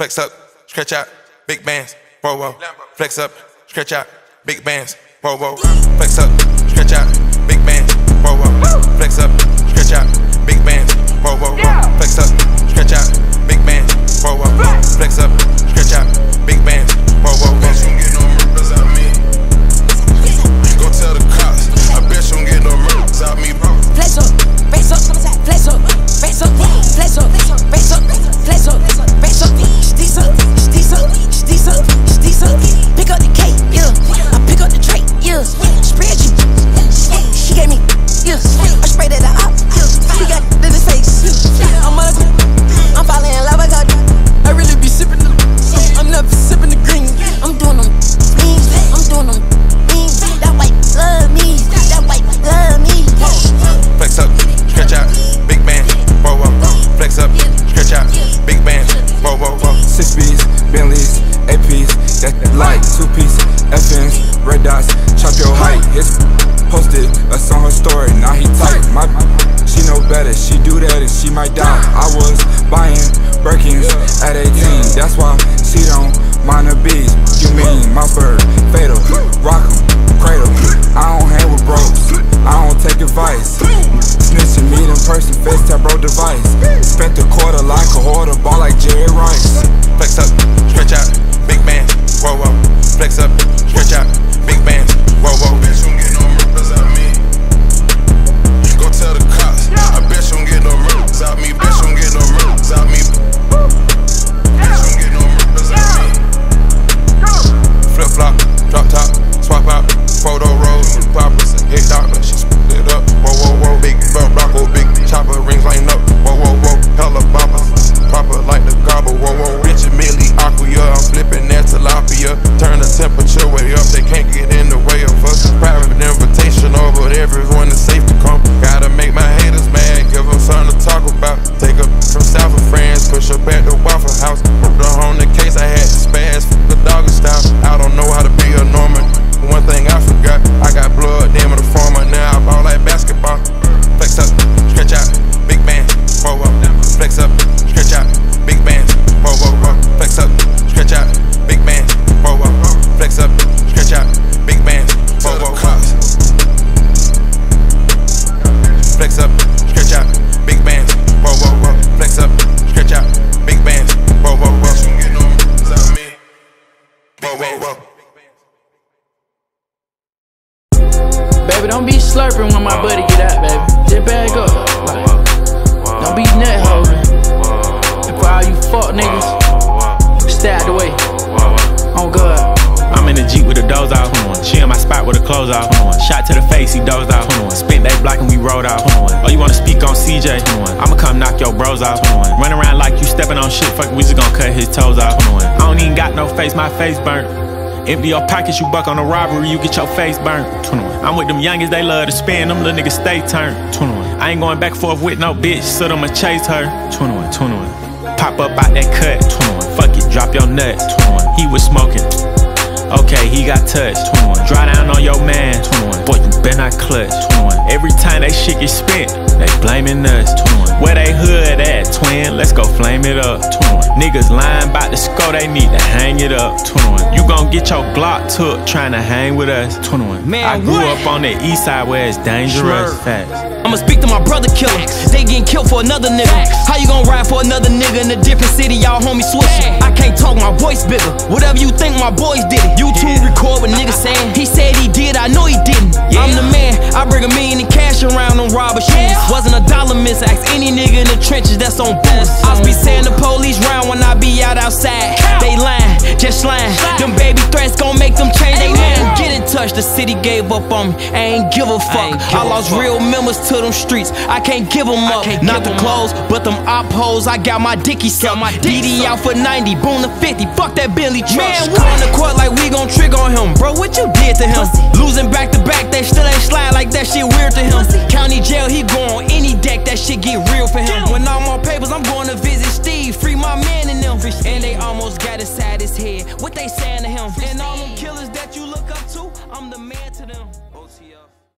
Flex up, stretch out, big bands, whoa, whoa. Flex up, stretch out, big bands, whoa, whoa. Flex up, stretch out, big bands, whoa, whoa. Flex up, stretch out, big bands, whoa, whoa, whoa. Flex up, stretch out, big bands, whoa, whoa. Flex up, stretch out, big bands, whoa, whoa, whoa. Bitch, don't get no murders out me. Go tell the cops. I bet you don't get no murders out me, bro. Flex up, flex up, flex up, flex up, flex up, flex up, flex up, flex up, flex up, steez up, steez up, steez up, steez up. Pick up the cake, yeah. I pick up the tray, yeah. Spread you, she gave me, yeah. I sprayed at the op, yeah. She got in his face. I'm on a, I'm falling in love, I got. I really be sipping the, I'm never sipping the green. I'm doing them beans, I'm doing them beans. That white love me, that white love me. Flex up, stretch out, big bands, whoa, whoa. Flex up, stretch out, big bands, whoa, whoa, whoa. 6 B's, Bentleys, APs, that like 2-piece, FNs, red dots, chop your height. His posted us on her story, now he tight. My she know better, she do that and she might die. I was buying Birkins at 18, that's why she don't mind the bees. You mean my bird, fatal, rock 'em, cradle. I don't hang with bros, I don't take advice. Snitching, meet in person, FaceTime bro device. Spent the quarter like a hoarder, ball like Jerry Rice. Flex up, stretch out, big bands, whoa, whoa. Flex up, stretch out, big bands, whoa, whoa. Bitch, don't get no murders out me. Go tell the cops. I bet you don't get no murders out me. Bitch, don't get no murders out me. Bitch, don't get no murders out me. Flip flop, drop top, swap out, photo rolls, poppers, hit doctor, she split it up. Whoa, whoa, whoa, big belt Rocco, big chopper, rings line up. Whoa, whoa, whoa, hella boppers, proper like the gobble. Whoa, whoa, rich and Millie, Aquia, I'm flipping that tilapia. Turn the temperature way up, they can't get in the way of us. Private invitation over everyone is safe to come. Gotta make my haters mad, give them something to talk about. Take up from South of France, push up at the Waffle House. Put her on the case, I had to spaz for the doggy style. I don't know how to be a Norman. One thing I forgot, I got blood, damn it, a farmer. Now I ball like basketball. Flex up, stretch out, big bands, whoa, whoa. Flex up, stretch out, big bands, whoa, whoa, whoa. Flex up, stretch out, big bands, whoa, whoa. Flex up, stretch out, big bands, whoa, whoa, whoa. Flex up, stretch out, big bands, whoa, whoa, whoa. Flex up, stretch out, big bands, whoa, whoa, whoa. Bitch, don't get no murders out me. Whoa, whoa, whoa. Baby, don't be slurping when my buddy get out, baby. Just bag up. Like, don't be nut holding. And for all you fuck niggas, stay out the way. On God. I'm in the Jeep with the doors off. She in my spot with the clothes off. Shot to the face, he dozed off. Spent that block and we rode off. Oh, you wanna speak on CJ? I'ma come knock your bros off. Run around like you stepping on shit. Fuck, we just gon' cut his toes off. I don't even got no face, my face burnt. Empty your pockets, you buck on a robbery, you get your face burnt. 21. I'm with them youngest, they love to spin, them little niggas stay turned. 21. I ain't going back and forth with no bitch, so I'ma chase her. 21, 21. Pop up out that cut. 21. Fuck it, drop your nut. 21. He was smoking. Okay, he got touched. 21. Dry down on your man. 21. Boy, you better not clutch. 21. Every time they shit get spent, they blaming us. 21. Where they hood at, twin? Let's go flame it up. 21. Niggas lying about the score, they need to hang it up. 21. You gon' get your Glock took trying to hang with us. 21. Man, I grew up on the east side where it's dangerous. Facts. I'ma speak to my brother killer. They getting killed for another nigga. How you gon' ride for another nigga in a different city? Y'all homies switching. I can't talk, my voice bigger. Whatever you think, my boys did it. YouTube record what niggas saying. He said he did, I know he didn't. I'm the man. I bring $1 million in cash around on robber shoes. Wasn't a dollar miss. Ask any nigga in the trenches that's on boost. I be saying the police round when I be out outside. They lying, just lying. Them baby threats gon' make them change they name. Get in touch. The city gave up on me. I ain't give a fuck. I lost real members to them streets. I can't give them up. Not the clothes, but them op hoes. I got my dicky suck. DD out for 90, boom to 50. Fuck that Bentley truck. Man, we on the court like we gon' trigger on him. Bro, what you did to him? Losing back to back, they still ain't slide like that shit weird to him. County jail, he go on any deck, that shit get real for him. When I'm on papers, I'm going to visit Steve, free my man in them. And they almost got inside his head. What they saying to him? And all them killers that you look up to, I'm the man to them.